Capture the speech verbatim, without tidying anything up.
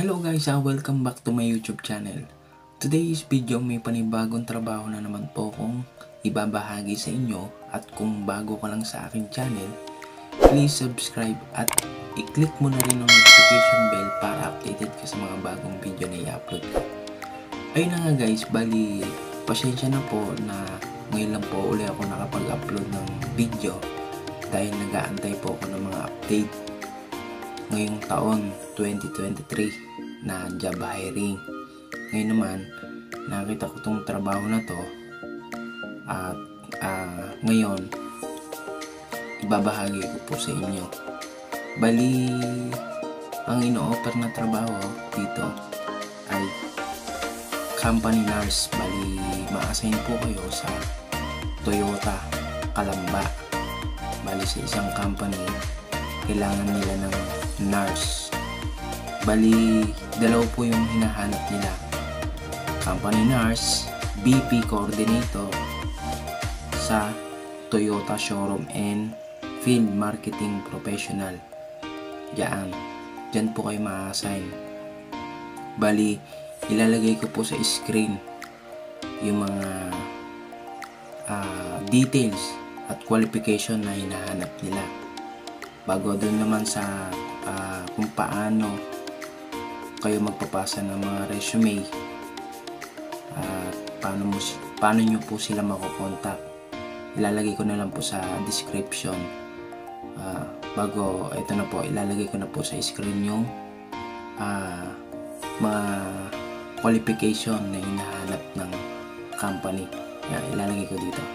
Hello guys, uh, welcome back to my YouTube channel. Today's video may panibagong trabaho na naman po kong ibabahagi sa inyo, at kung bago ka lang sa aking channel, please subscribe at i-click mo na rin ang notification bell para updated ka sa mga bagong video na i-upload ko. Ayun na nga guys, bali pasensya na po na ngayon lang po uli ako nakapag-upload ng video dahil nag-aantay po ako ng mga update ngayong taon twenty twenty-three na job hiring. Ngayon naman nakita ko tong trabaho na to at uh, ngayon ibabahagi ko po sa inyo. Bali ang ino-offer na trabaho dito ay company nurse. Bali ma-assign po kayo sa Toyota Calamba. Bali sa isang company kailangan nila ng nurse. Bali dalaw po yung hinahanap nila, company nurse, B P coordinator sa Toyota showroom and field marketing professional. Diyan Diyan po kayo ma-assign. Bali ilalagay ko po sa screen yung mga uh, details at qualification na hinahanap nila. Bago dun naman sa uh, kung paano kayo magpapasa ng mga resume at uh, paano, mo, paano nyo po sila makukontak, ilalagay ko na lang po sa description. Uh, bago ito na po, ilalagay ko na po sa screen yung uh, mga qualification na hinahanap ng company. Yan, ilalagay ko dito.